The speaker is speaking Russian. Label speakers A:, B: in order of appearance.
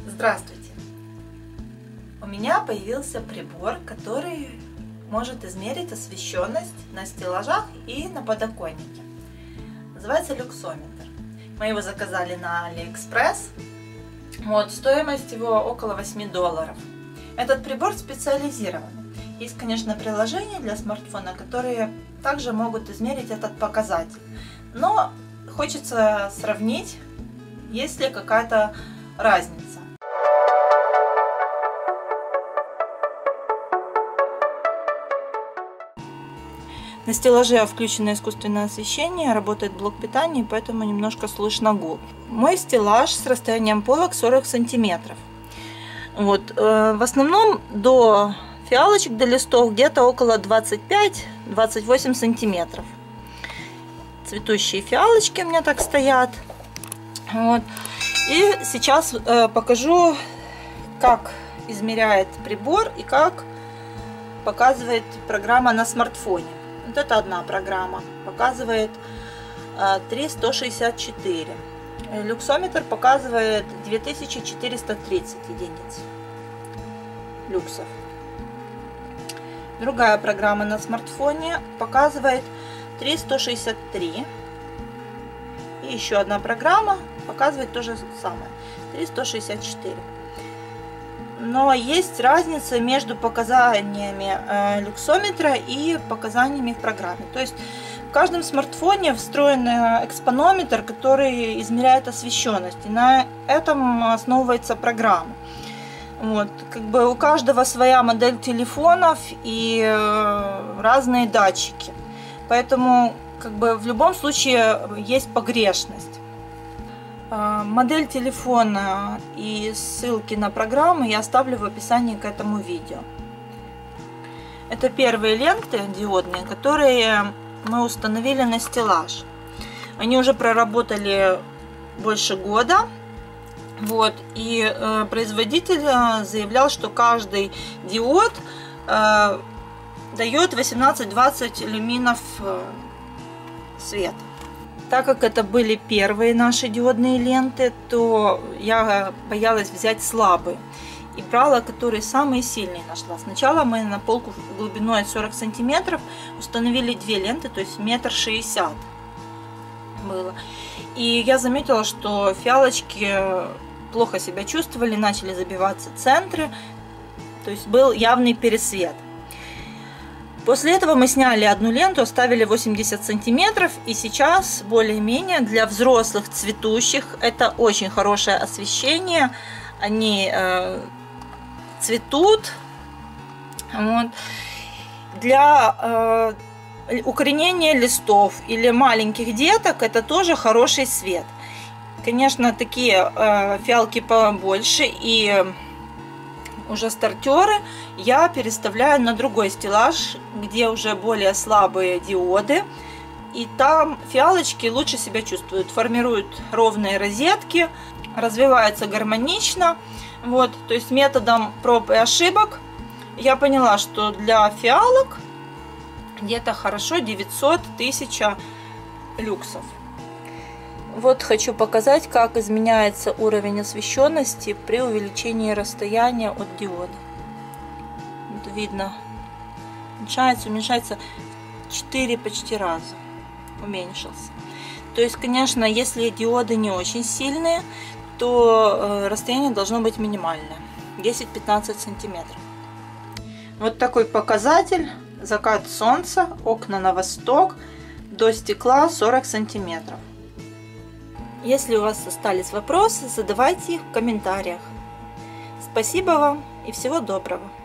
A: Здравствуйте! У меня появился прибор, который может измерить освещенность на стеллажах и на подоконнике. Называется люксометр. Мы его заказали на AliExpress. Стоимость его около $8. Этот прибор специализированный. Есть, конечно, приложения для смартфона, которые также могут измерить этот показатель. Но хочется сравнить, есть ли какая-то разница. На стеллаже включено искусственное освещение, работает блок питания, поэтому немножко слышно гул. Мой стеллаж с расстоянием полок 40 сантиметров. В основном до фиалочек, до листов где-то около 25-28 сантиметров. Цветущие фиалочки у меня так стоят. И сейчас покажу, как измеряет прибор и как показывает программа на смартфоне. Это одна программа, показывает 3,164. Люксометр показывает 2430 единиц люксов. Другая программа на смартфоне показывает 3,163. И еще одна программа показывает то же самое, 3,164. Но есть разница между показаниями люксометра и показаниями в программе. То есть в каждом смартфоне встроен экспонометр, который измеряет освещенность. И на этом основывается программа. У каждого своя модель телефонов и разные датчики. Поэтому в любом случае есть погрешность. Модель телефона и ссылки на программы я оставлю в описании к этому видео. Это первые ленты диодные, которые мы установили на стеллаж. Они уже проработали больше года. И производитель заявлял, что каждый диод дает 18-20 люминов света. Так как это были первые наши диодные ленты, то я боялась взять слабые. И брала, которые самые сильные нашла. Сначала мы на полку глубиной 40 сантиметров установили две ленты, то есть 1,60 м было. И я заметила, что фиалочки плохо себя чувствовали, начали забиваться центры. То есть был явный пересвет. После этого мы сняли одну ленту, оставили 80 сантиметров, и сейчас более-менее для взрослых цветущих это очень хорошее освещение. Они цветут. Для укоренения листов или маленьких деток это тоже хороший свет. Конечно, такие фиалки побольше и уже стартеры я переставляю на другой стеллаж, где уже более слабые диоды. И там фиалочки лучше себя чувствуют, формируют ровные розетки, развиваются гармонично. То есть методом проб и ошибок я поняла, что для фиалок где-то хорошо 900-1000 люксов. Хочу показать, как изменяется уровень освещенности при увеличении расстояния от диода. Видно, уменьшается 4 почти раза, уменьшился. То есть, конечно, если диоды не очень сильные, то расстояние должно быть минимальное, 10-15 сантиметров. Такой показатель: закат солнца, окна на восток, до стекла 40 сантиметров. Если у вас остались вопросы, задавайте их в комментариях. Спасибо вам и всего доброго!